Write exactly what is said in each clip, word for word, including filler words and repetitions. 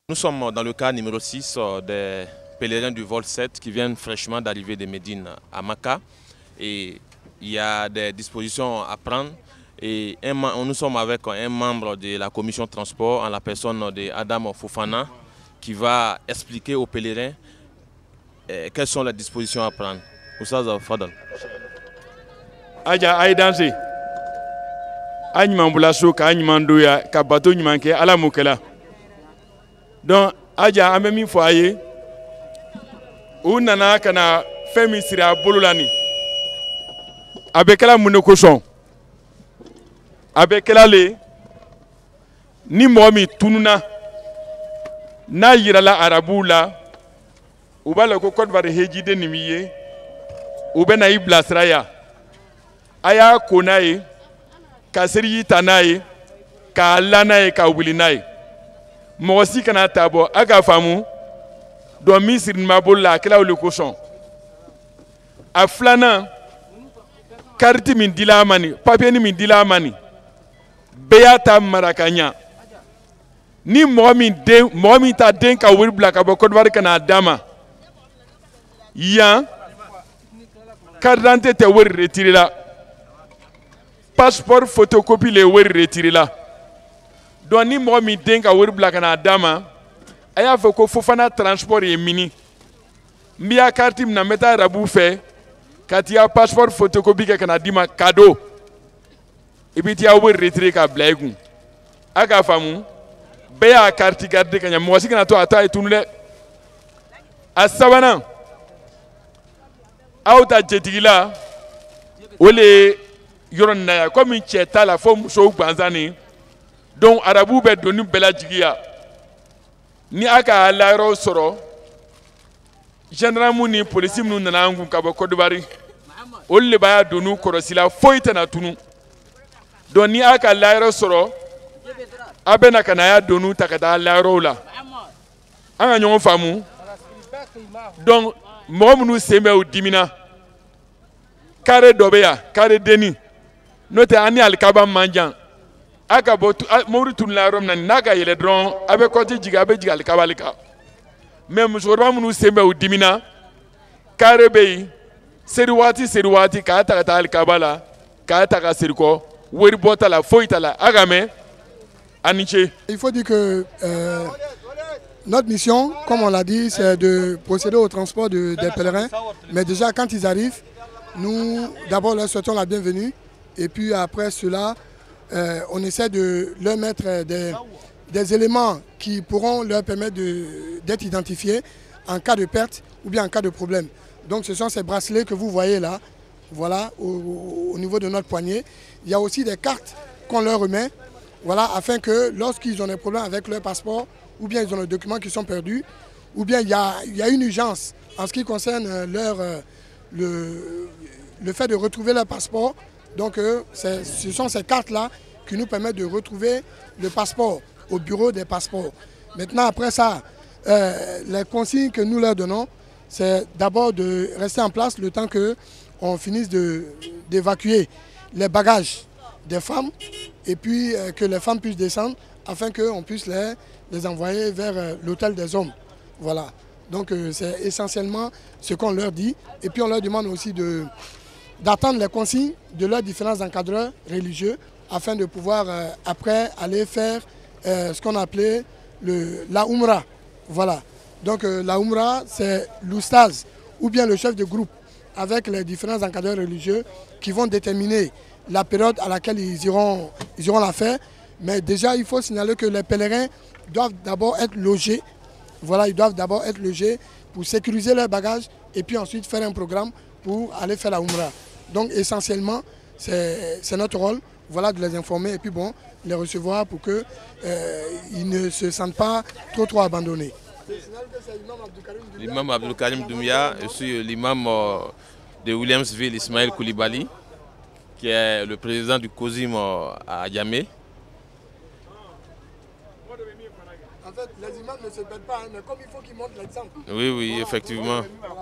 Nous sommes dans le cas numéro six des pèlerins du vol sept qui viennent fraîchement d'arriver de Médine à Maka. Et il y a des dispositions à prendre. Et un, nous sommes avec un membre de la commission transport en la personne de Adam Fofana qui va expliquer aux pèlerins eh, quelles sont les dispositions à prendre. Oustaz Fadal. Aja aidanse. Anyman bulaso ka anyman doya ka bato nyman ke ala mukela. Donc aja ambe mi fo aye. U nana kana femi sira bolulani. Abekela mun ko son. Abekela le ni mo mi tununa na yirala arabu la u bala ko Côte d'Ivoire heji de nimiye u be na ibla sraya aya konaye ka siri tanaye ka lanaye ka wulinaye mo si kana tabo aga famu do misir mabol la kala le cochon aflana carte min dila mani papier ni min dila mani Beata marakanya ni momi de momi ta den ka wuri bla ka bo Côte d'Ivoire kana dama ya carte d'identité te wuri retiré la passeport photocopie le wuri retiré la donc ni momi den ka wuri bla kana dama aya fe ko Fofana transport e mini mbiya carte na meta rabu fe katia passeport photocopie ke kana dima cadeau ibiti ya wuri retiré ka blaigu aga famu beya carte garde kanya mo sikana to ata etunule asabana auta jetigila ole yoron na comme cheta la forme so gbanzani donc arabu be donu bela jigiya ni aka la ro soro gendarme ni police mu nana ngun ka ba Côte d'Ivoire ole ba donu korosila foita na tunu donc ni aka la ro soro abena kanaya donu takata la ro la anga nyon famu donc mo munu sembe o dimina kare dobeya kare deni note ani alkaba manjan aka botu mawru tun la rom nan naga yele dron abe koti jiga abe jiga alkaba alka même sorba munu sembe o dimina kare bey seriwati seriwati ka takata alkaba la ka taka seriko wori bota la foita la agame aniche. Il faut dire que euh, notre mission, comme on l'a dit, c'est de procéder au transport de, des pèlerins. Mais déjà, quand ils arrivent, nous, d'abord, leur souhaitons la bienvenue. Et puis après cela, euh, on essaie de leur mettre des, des éléments qui pourront leur permettre d'être identifiés en cas de perte ou bien en cas de problème. Donc ce sont ces bracelets que vous voyez là, voilà, au, au niveau de notre poignet. Il y a aussi des cartes qu'on leur remet, voilà, afin que lorsqu'ils ont des problèmes avec leur passeport, ou bien ils ont des documents qui sont perdus, ou bien il y a, il y a une urgence en ce qui concerne leur, le, le fait de retrouver leur passeport. Donc euh, ce sont ces cartes-là qui nous permettent de retrouver le passeport au bureau des passeports. Maintenant, après ça, euh, les consignes que nous leur donnons, c'est d'abord de rester en place le temps qu'on finisse d'évacuer les bagages des femmes et puis euh, que les femmes puissent descendre afin qu'on puisse les, les envoyer vers euh, l'hôtel des hommes. Voilà. Donc euh, c'est essentiellement ce qu'on leur dit. Et puis on leur demande aussi de, d'attendre les consignes de leurs différents encadreurs religieux afin de pouvoir euh, après aller faire euh, ce qu'on appelait le, la Umrah. Voilà. Donc euh, la Umrah, c'est l'oustaz ou bien le chef de groupe avec les différents encadreurs religieux qui vont déterminer la période à laquelle ils iront, ils iront la faire. Mais déjà, il faut signaler que les pèlerins doivent d'abord être logés. Voilà, ils doivent d'abord être logés pour sécuriser leurs bagages et puis ensuite faire un programme pour aller faire la Umrah. Donc essentiellement, c'est notre rôle, voilà, de les informer et puis bon, les recevoir pour qu'ils euh, ne se sentent pas trop trop abandonnés. L'imam Abdul Karim Doumbia, je suis l'imam euh, de Williamsville, Ismaël Koulibaly, qui est le président du COSIM à Yamé. En fait, les imams ne se battent pas, hein, mais comme il faut qu'ils montrent l'exemple. Oui, oui, effectivement.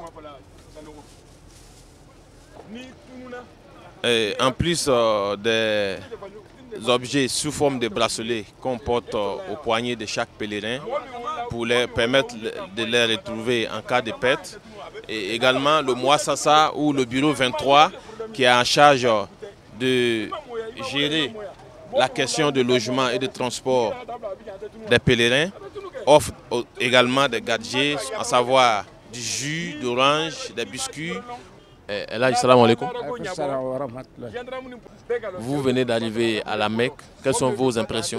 Et en plus euh, des objets sous forme de bracelets qu'on porte euh, au poignet de chaque pèlerin pour pour leur permettre de les retrouver en cas de perte. Et également le Mouassassa ou le bureau vingt-trois qui est en charge de gérer la question de logement et de transport des pèlerins offre également des gadgets, à savoir du jus d'orange, des biscuits. Et là, salam alaikum. Vous venez d'arriver à la Mecque. Quelles sont vos impressions?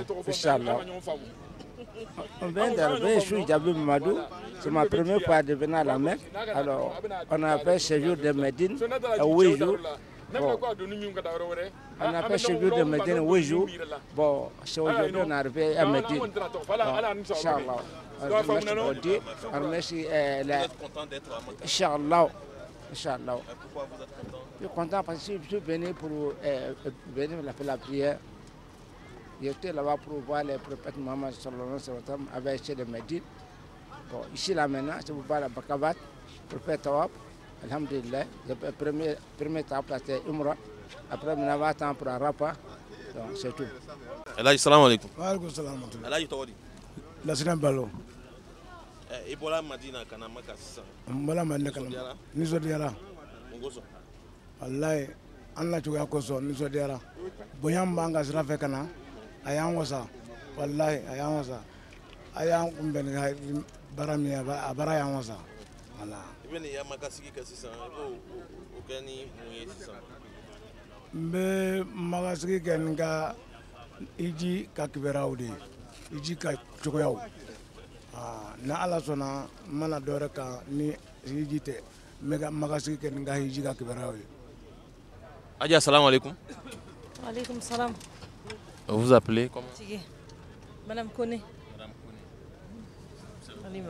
On vient d'arriver, je suis Djabou Mamadou. C'est ma première fois de venir à la Mecque. Alors, on a fait ce jour de Médine à huit jours. Bon. On a fait ce jour de Médine à huit jours. Bon, c'est aujourd'hui qu'on est arrivé à Médine. Bon, Inch'Allah. Merci pour dire. Merci. Inch'Allah. Inch'Allah. Je suis content parce que je suis venu pour euh, venir faire la prière. J'étais là-bas pour voir le prophète Mohammed sallallahu alayhi wa sallam avec chez de Médine. Bon, ici là maintenant, c'est pour voir la Bakabat, pour faire Tawab. Alhamdulillah, le premier, premier étape c'était Umrah. Après, on va attendre pour Arapa. Donc, c'est tout. Allah, salam alaikum. Wa alaikum salam. Allah, il tawadi. La Sinan Balo. Ebola Madina kana maka sisa. Ebola Madina kana. Nisodiara. Mongoso. Wallahi, Allah chuga koso nisodiara. Boyam banga sirafe kana. Ayang wasa. Wallahi, ayang wasa. Ayang kumben barami abara ayang wasa. Wala. Ibeni ya makasiki kasisa. Ebo okani muye sisa. Mbe makasiki kenga iji kakiberaudi. Iji ka chukoyau. Na ala sona mana dore ka ni iji te mega makasiki kenga iji kakiberaudi. Adja, salam alaikum. Wa alaikum salam. Vous vous appelez comment? Madame Kone. Madame Kone. Alima.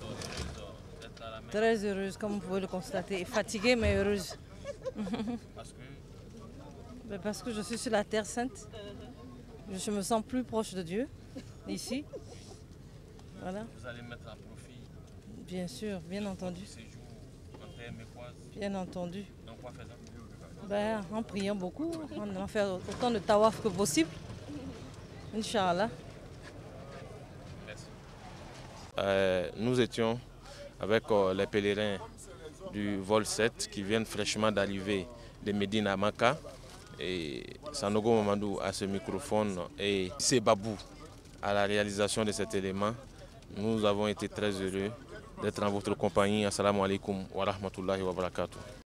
Très heureuse, comme vous pouvez le constater. Fatiguée, mais heureuse. Parce que Mais parce que je suis sur la Terre Sainte. Je me sens plus proche de Dieu, ici. Voilà. vous allez mettre à profit Bien sûr, bien entendu. ce séjour en terre mécoise. Bien entendu. Donc, quoi faisant? Ben, en priant beaucoup, en en faire autant de tawaf que possible. Inch'Allah. Merci. Euh, nous étions avec euh, les pèlerins du vol sept qui viennent fraîchement d'arriver de Médine à Maka. Et Sanogo Mamadou à ce microphone et c'est Babou à la réalisation de cet élément. Nous avons été très heureux d'être en votre compagnie. Assalamu alaikum wa rahmatullahi wa barakatuh.